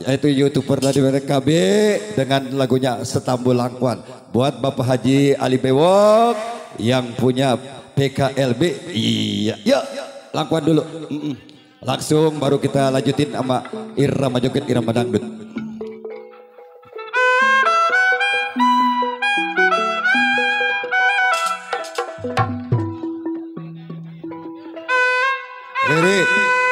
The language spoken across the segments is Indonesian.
yaitu YouTuber dari KB dengan lagunya Setambul Langkuan. Buat Bapak Haji Ali Bewok yang punya PKLB. Iya, yuk Langkuan dulu. Langsung baru kita lanjutin sama irama joget, irama dangdut. Riri.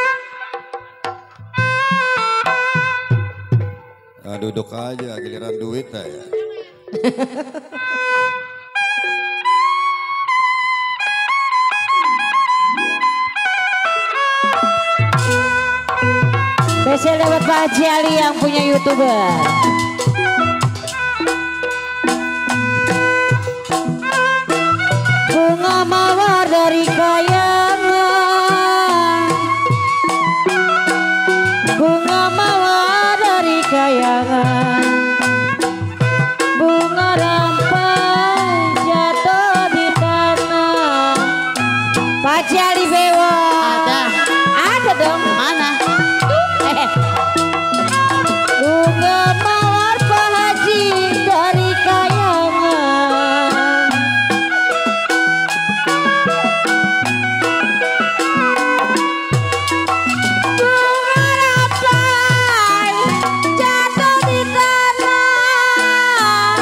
Nah, duduk aja giliran duit ya. Spesial dapat Pak Haji Ali yang punya YouTuber. Bunga mawar dari kayangan, bunga mawar dari kayangan, bunga rampai jatuh di tanah. Pak Haji Ali Bewok. Ada dong. Mana? Bunga mawar Pak Haji dari kayangan, bunga rampai jatuh di tanah.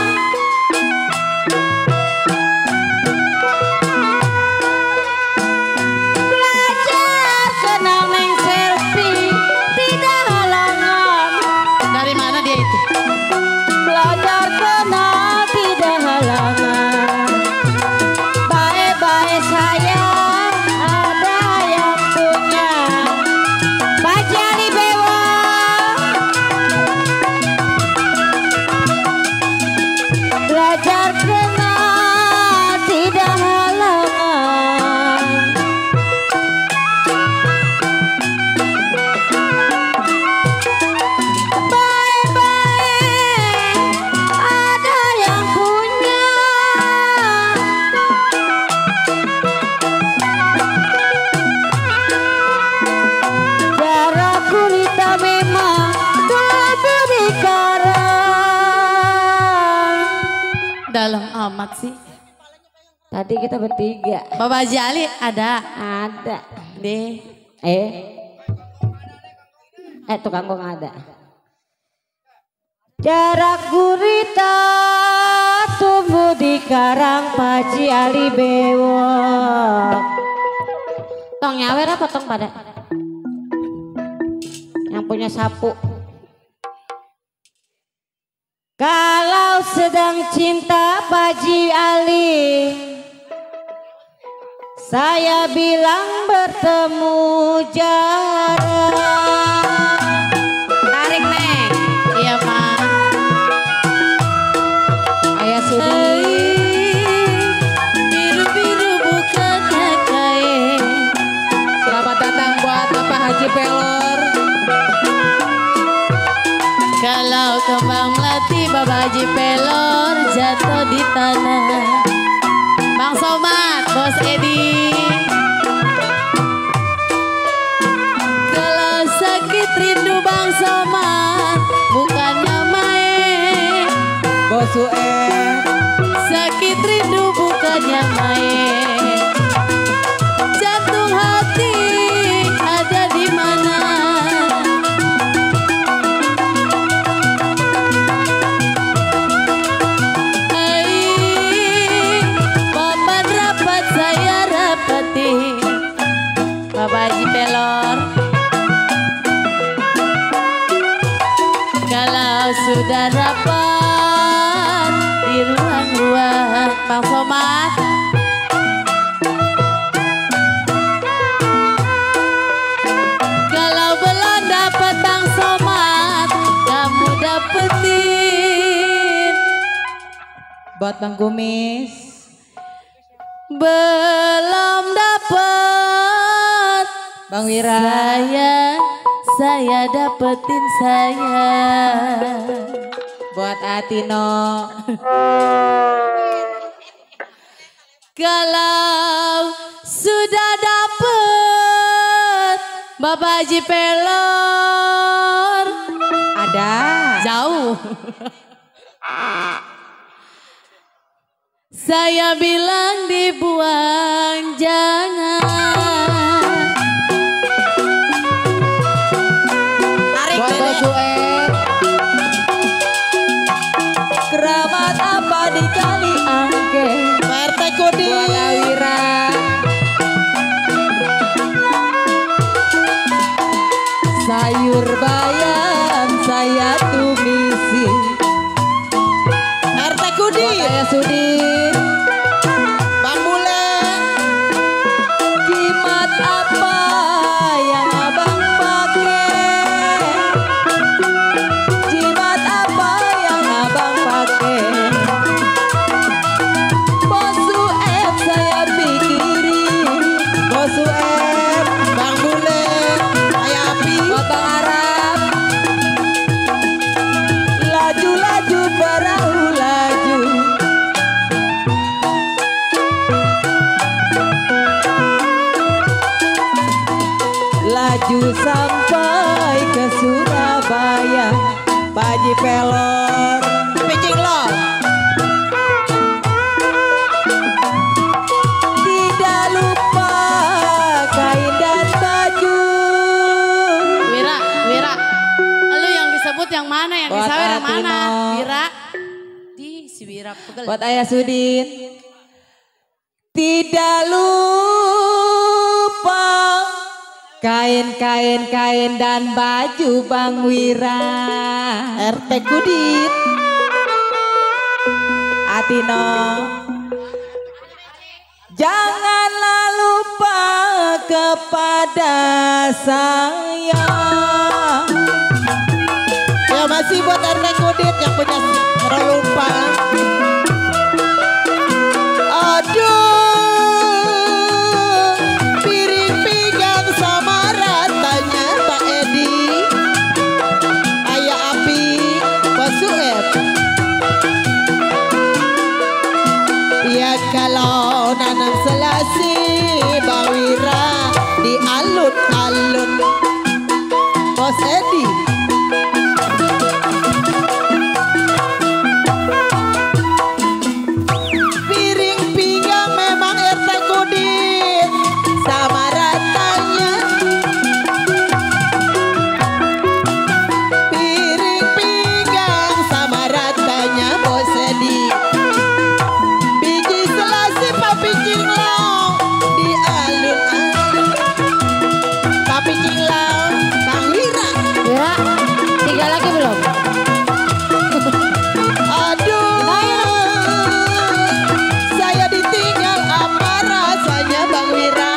Belajar kenal neng selfie tidak halangan. Dari mana dia itu? Belajar kenal tidak halangan. Baik-baik saya ada yang punya. Pak Haji Ali Bewok. Belajar kenal tidak halangan. Baik-baik ada yang punya. Jarak gurita memang lebih karang. Dalam amat sih. Tadi kita bertiga. Bapak Haji Ali ada. Ada. Deh. Tukang gong ada. Jarak gurita tumbuh di karang Pak Haji Ali Bewok. Tong nyawer apa tong pada? Yang punya sapu. Kalau sedang cinta Pak Haji Ali, saya bilang bertemu jarak. Tarik neng. Iya Pak. Ayah sedih. Biru-biru bukannya kain. Selamat datang buat Bapak Haji Pelor. Kalau kembang melati Bapak Haji Pelor jatuh di tanah. Bang Somad, Bos Edi. Kalau sakit rindu Bang Somad bukannya main. Bos UN. Sakit rindu bukannya main. Jantung hati ada di mana? Hai, papan rapat saya rapati. Bapak Haji Pelor. Kalau sudah rapat di ruang-ruang Bang Somad. Kalau belum dapat Bang Somad, kamu dapetin. Buat Bang Kumis. Belum dapat Bang Wira. Saya dapetin saya. Buat Atino. Kalau sudah dapet Bapak Haji Pelor, Ada Beda. Jauh. Saya bilang dibuang jangan. Tarik Buat Dede. Josué. Keramat apa di kali angke. Pak RT Kudi. Buat Awira. Sayur bayam saya tumisi. RT Kudi. Buat Ayah Sudin. Bang Bule. Jimat apa yang abang pakai? Jimat apa yang abang pakai? Bosu F saya pikirin. Bosu F. Bang Bule. Ayah Api. Abang Arab. Laju-laju perahu laju. Laju sampai ke Surabaya. Pak Haji Pelor. Picing lo. Tidak lupa kain dan baju. Wira, Wira. Lu yang disebut yang mana? Yang Buat disawer yang mana? Atino. Wira. Di si Wira pegel. Buat Ayah Sudin. Tidak lupa kain dan baju Bang Wira. RT Kudit. Atino. Janganlah lupa kepada saya. Ya masih buat RT Kudit yang punya lupa. Aduh, piring pinggang sama ratanya Pak Edi. Ayah Api, Bos Sueb. Ya kalau nanam selasi Bang Wira di alun-alun Bos Edi. Piring pinggang memang RT Kudit sama ratanya. Piring pinggang sama ratanya Bos Edi. Biji selasi papi cinglong di alun-alun. Papi cinglong Bang Wira. Ya, 3 lagi belum? Aduh, saya ditinggal apa rasanya Bang Wira?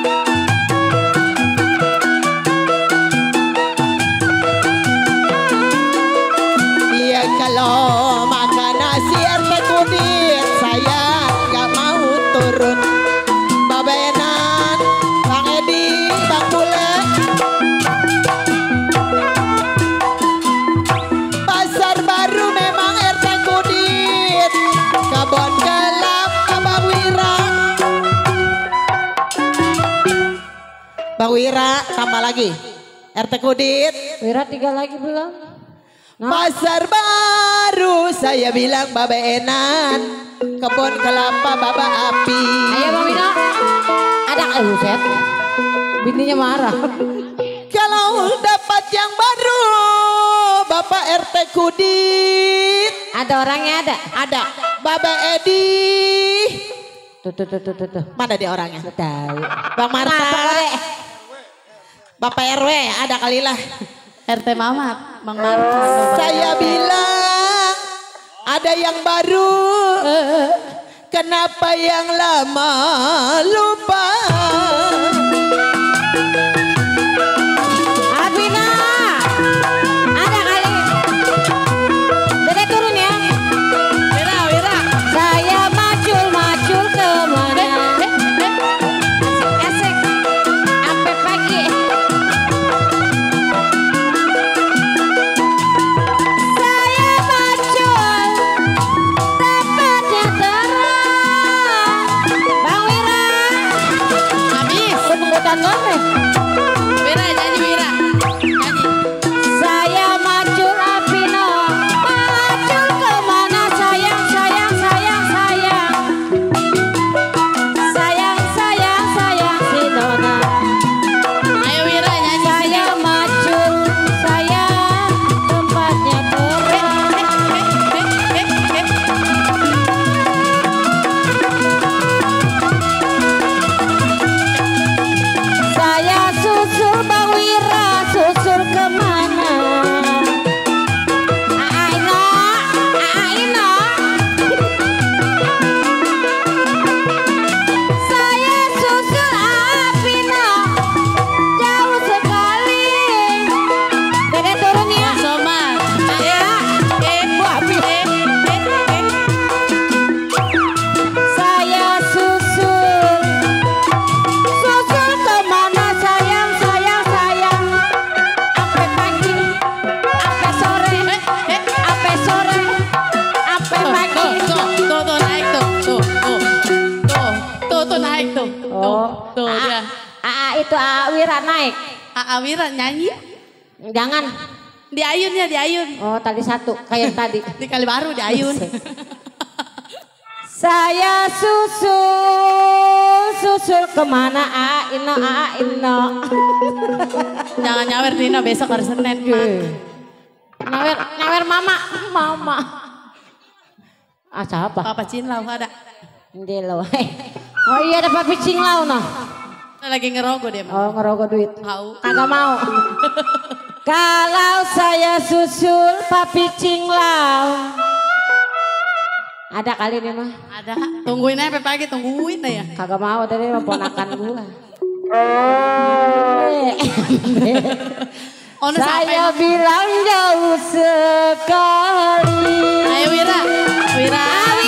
Iya kalau makan nasi RT Kudit saya gak mau turun. Babenan, Bang Edi, Bang Bule. Pasar baru memang RT Kudit. Kebon gelap Bang Wira. Bang Wira tambah lagi. RT Kudit. Wira 3 lagi belum? Pasar baru saya bilang Baba Enan. Kebon kelapa Baba Api. Ayo Bang Wino. Ada set. Bininya marah. Kalau dapat yang baru Bapak RT Kudit. Ada orangnya ada. Ada Baba Edi. Tuh. Mana dia orangnya? Tahu. Bang Marta. Bapak RW ada kali lah. RT Mamat, Bang Marta. Saya bilang ada yang baru. Kenapa yang lama lupa? Abina. Ada kali. Dede turun ya. Wira. Saya macul kemana? Asik. Sampai pagi. Saya macul. Tempatnya terang. Bang Wira. Wira naik. Aa Wira nyanyi. Jangan. Di ayun ya, di ayun. Oh tadi satu kayak tadi. Di kali baru di ayun. Saya susul kemana Aino. Jangan nyawer Dina besok hari Senin. Nyawer mama. Ah siapa? Papa Cinlau ada. Delo. Oh iya ada Papi Cinglau noh. Lagi ngerogoh dia. Oh ngerogoh duit. Tahu. Kagak mau. Kalau saya susul Papi Cinglau. Ada kali nih mah. Ada. Tungguin aja pagi, tungguin aja. Kagak mau tadi mah ponakan gua. Saya bilang jauh sekali. Ayo Wira. Wira.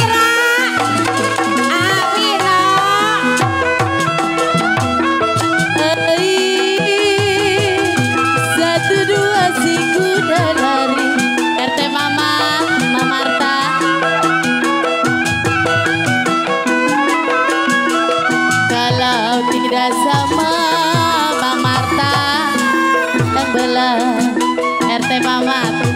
Satu dua si kuda lari. RT Mama Marta. Kalau tidak sama Bang Marta yang belah RT Mama.